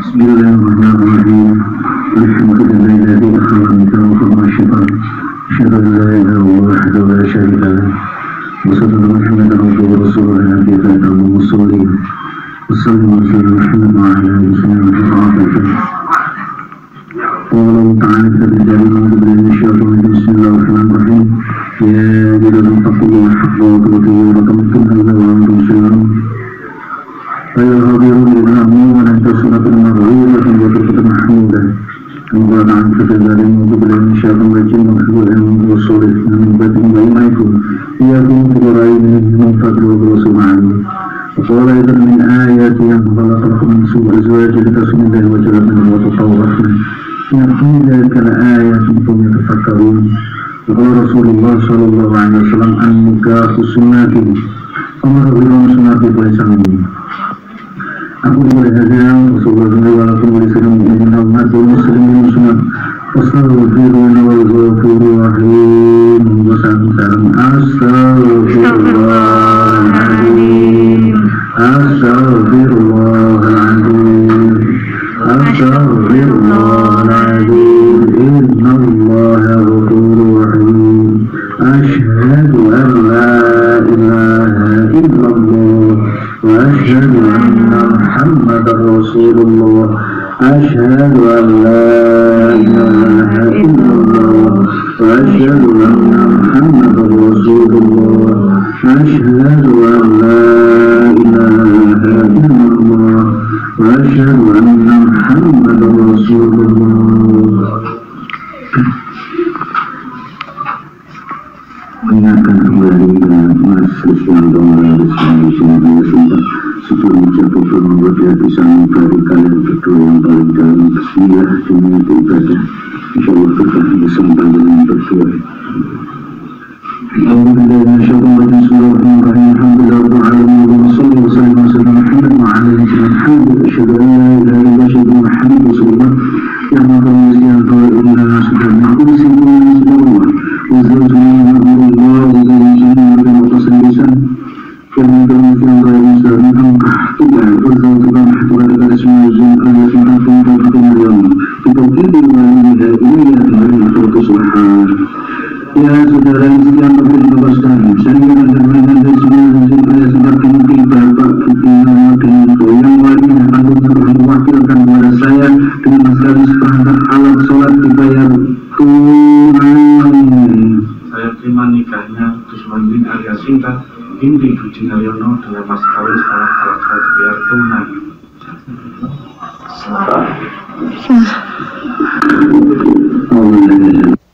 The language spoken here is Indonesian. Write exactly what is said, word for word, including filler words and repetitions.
Bismillahirrahmanirrahim. Alhamdulillahilladzi akhrajana min al-shaytan. Asyhadu an la ilaha illallah wahdahu la syarika lahu. Wa sallallahu Muhammadan abduhu wa rasuluhu nabiyyan wa mursalin. Wassallallahu ala Muhammad wa ala alihi wa sahbihi. Allah Ta'ala terjadi dengan syaitan. Bismillahirrahmanirrahim. Ya ayyuhallazina taqullahu haqqa tuqatih wa la tamutunna illa wa antum muslimun. Ayuh hadirin al-amin wa nantasunatul marghiyatan wa turfatul mahmudah. Semoga ta'ala terjadi dengan syaitan rajim wa khidmatan wa solih min batin wa imaikum. Iyakum tibaraini min fadli wa berusumani. وقال أيضا من آيات أن خلقكم من سوء أزواج لتسكنوا إليه وجعل منه وتطهروا إن في ذلك لآيات قوم يتفكرون. وقال رسول الله صلى الله عليه وسلم النكاح سنة وما غير سنة فليس مني. Aku boleh saja Rasulullah walaupun boleh sering menjadi umat muslimin sunat. Astaghfirullah wal ghafurur rahim. Salam astaghfirullahaladzim. Astaghfirullahaladzim. Astaghfirullahaladzim. Innallaha ghafurur rahim. Asyhadu an la ilaha illallah wa asyhadu anna Muhammadar Rasulullah. Asyhadu an la ilaha illallah wa asyhadu anna Muhammadar Rasulullah. Asyhadu an la ilaha illallah wa asyhadu anna Muhammadar Rasulullah. Mengingatkan kembali majelis yang doa di sini sudah sebelum mencapai permohonan dia bisa memberi kalian berdua yang paling dalam bismillah dunia ibadah. Insyaallah kita bisa dengan berdua. Alhamdulillah masyaallah bismillahirrahmanirrahim. Alhamdulillah alamin wa sallallahu wa sallam ala Muhammad wa ala alihi wa sahbihi. Asyhadu an la ilaha illallah wa Muhammad rasulullah. Ya maqam yang doa inna subhanahu wa ta'ala. Wazirullah Allah wazirullah dan mutasabbisan kemudian yang lain angkah tiga wazirullah Tuhan kepada semua jin Allah subhanahu wa ta'ala kita pilih walinya ini yang dengan berkesudahan. Ya saudara yang berterima kasih saya dengan dengan semua jin Allah sebagai kita Bapak Ibu dan yang walinya akan mewakilkan kepada saya dengan masalah perangkat alat sholat dibayar tunai. Saya terima nikahnya Kusman bin Arya Sinta binti Guci Naryono dengan mas kawin setelah alat sholat dibayar tunai. Sah. Sah.